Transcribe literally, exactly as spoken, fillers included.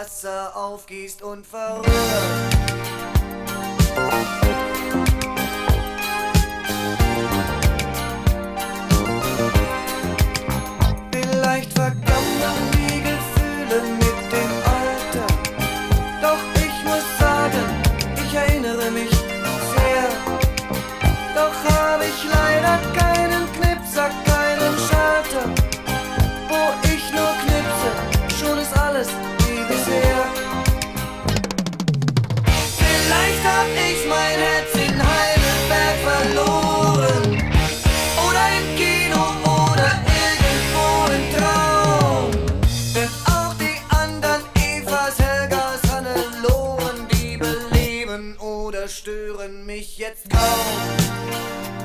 Wasser aufgießt und verrührt. Vielleicht vergammeln die Gefühle mit dem Alter, doch ich muss sagen, ich erinnere mich sehr. Doch habe ich leider keinen Knipser, keinen Schalter, wo ich nur knipse, schon ist alles wie bisher. Vielleicht hab ich mein Herz in Heidelberg verloren, oder im Kino oder irgendwo im Traum. Denn auch die anderen Evas, Helgas, Hannelore, die beleben oder stören mich jetzt kaum.